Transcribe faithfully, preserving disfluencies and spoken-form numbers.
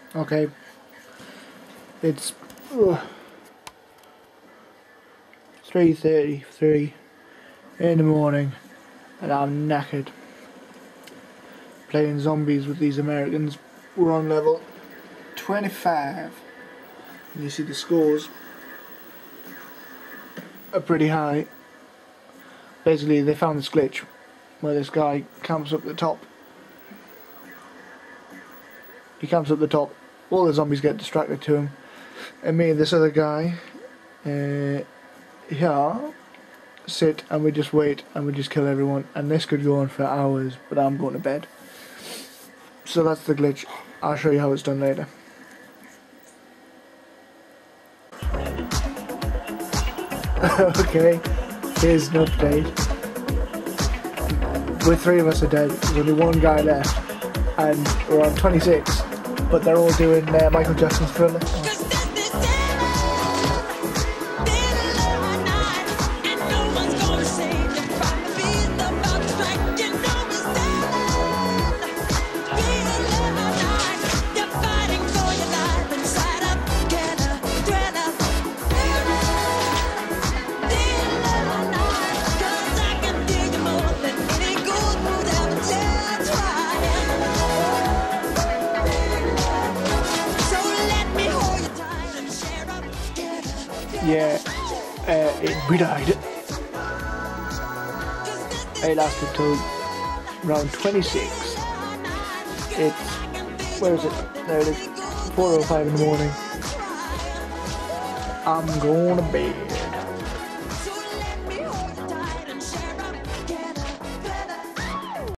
Okay, it's uh, three thirty-three in the morning and I'm knackered. Playing zombies with these Americans. We're on level twenty-five and you see the scores are pretty high. Basically they found this glitch where this guy camps up the top. He camps up the top, all the zombies get distracted to him, and me and this other guy uh, here sit and we just wait and we just kill everyone, and this could go on for hours, but I'm going to bed. So that's the glitch. I'll show you how it's done later. Okay, here's an update. We're three of us are dead, there's only one guy left, and we're on twenty-six, but they're all doing uh, Michael Jackson's Thriller. Yeah, uh, it, we died. It lasted till round twenty-six. It's, where is it? There it is, four oh five in the morning. I'm going to bed.